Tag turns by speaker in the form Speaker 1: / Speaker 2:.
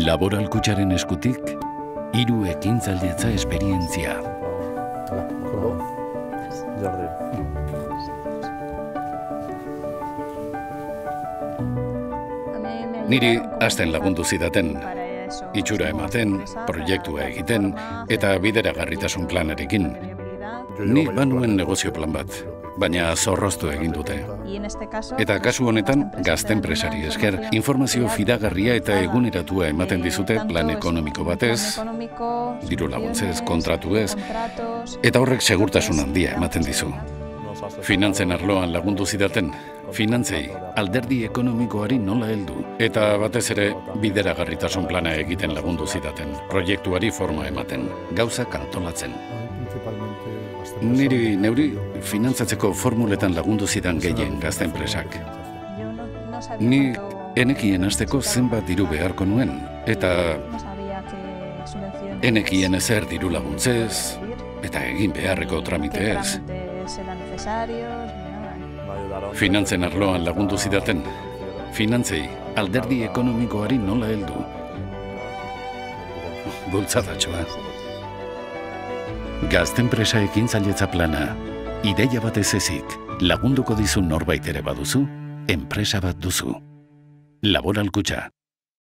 Speaker 1: Laboral Kutxaren eskutik, 3 ekintzailetza esperientzia. Niri hasten lagundu zidaten, itxura ematen, proiektua egiten eta bideragarritasun planarekin. Nik banuen negozio plan bat, baina zorroztu egin dute. Eta kasu honetan, gazte enpresari esker, informazio fidagarria eta eguneratua ematen dizute plan ekonomiko batez, diru laguntzez, kontratuez, eta horrek segurtasun handia ematen dizu. Finantzen arloan lagundu zidaten, finantzei alderdi ekonomikoari nola heldu, eta batez ere bideragarritasun plana egiten lagundu zidaten, proiektuari forma ematen, gauzak antolatzen. Neuri finantzatzeko formuletan lagundu zidan gehien gazte enpresak. Ni enekien hasteko zenbat diru beharko nuen, eta enekien ezer diru laguntzez, eta egin beharreko tramiteez. Finantzen arloan lagundu zidaten, finantzei alderdi ekonomikoari nola heldu. Bultzadatxoa. Gazte enpresa ekintzailetza plana, ideia batez ezik, lagunduko dizu norbait ere baduzu, enpresa bat duzu. Laboral Kutxa.